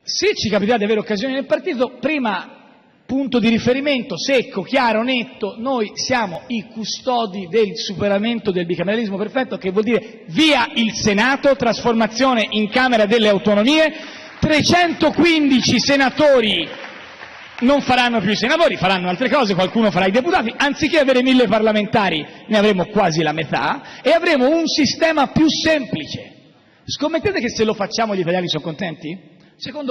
Se ci capiterà di avere occasioni nel partito, prima punto di riferimento, secco, chiaro, netto, noi siamo i custodi del superamento del bicameralismo perfetto, che vuol dire via il Senato, trasformazione in Camera delle Autonomie, 315 senatori non faranno più i senatori, faranno altre cose, qualcuno farà i deputati, anziché avere 1000 parlamentari ne avremo quasi la metà e avremo un sistema più semplice. Scommettete che se lo facciamo gli italiani sono contenti? Secondo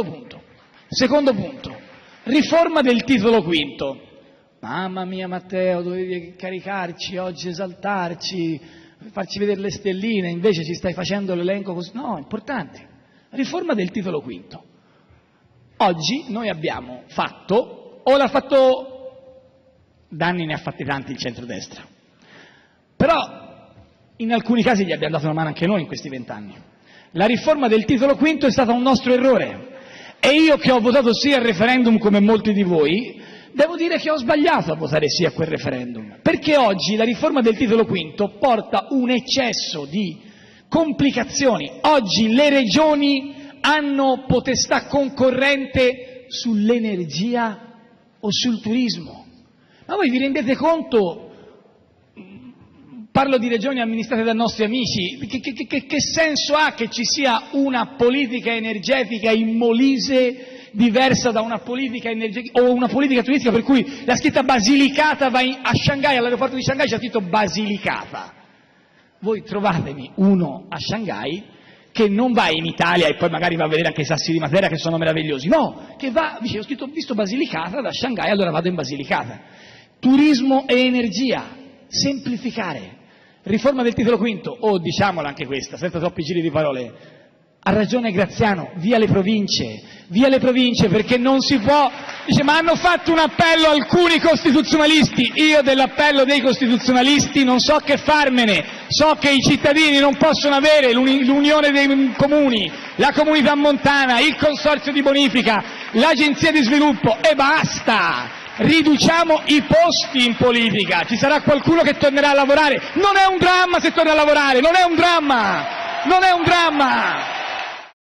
punto, riforma del titolo quinto. Mamma mia Matteo, dovevi caricarci oggi, esaltarci, farci vedere le stelline, invece ci stai facendo l'elenco così. No, importante. Riforma del titolo quinto. Oggi noi abbiamo fatto, o l'ha fatto, danni ne ha fatti tanti il centrodestra, però in alcuni casi gli abbiamo dato una mano anche noi in questi 20 anni. La riforma del titolo quinto è stata un nostro errore e io che ho votato sì al referendum come molti di voi, devo dire che ho sbagliato a votare sì a quel referendum, perché oggi la riforma del titolo quinto porta un eccesso di complicazioni. Oggi le regioni hanno potestà concorrente sull'energia o sul turismo. Ma voi vi rendete conto, parlo di regioni amministrate da nostri amici, che senso ha che ci sia una politica energetica in Molise diversa da una politica energetica o una politica turistica per cui la scritta Basilicata va a Shanghai, all'aeroporto di Shanghai c'è scritto Basilicata. Voi trovatemi uno a Shanghai che non va in Italia e poi magari va a vedere anche i Sassi di Matera che sono meravigliosi, no, che va, dice, ho visto Basilicata da Shanghai, allora vado in Basilicata. Turismo e energia, semplificare, riforma del titolo quinto, o diciamola anche questa, senza troppi giri di parole, ha ragione Graziano, via le province perché non si può, dice ma hanno fatto un appello alcuni costituzionalisti, io dell'appello dei costituzionalisti non so che farmene, so che i cittadini non possono avere l'unione dei comuni, la comunità montana, il consorzio di bonifica, l'agenzia di sviluppo e basta, riduciamo i posti in politica, ci sarà qualcuno che tornerà a lavorare, non è un dramma se torna a lavorare, non è un dramma!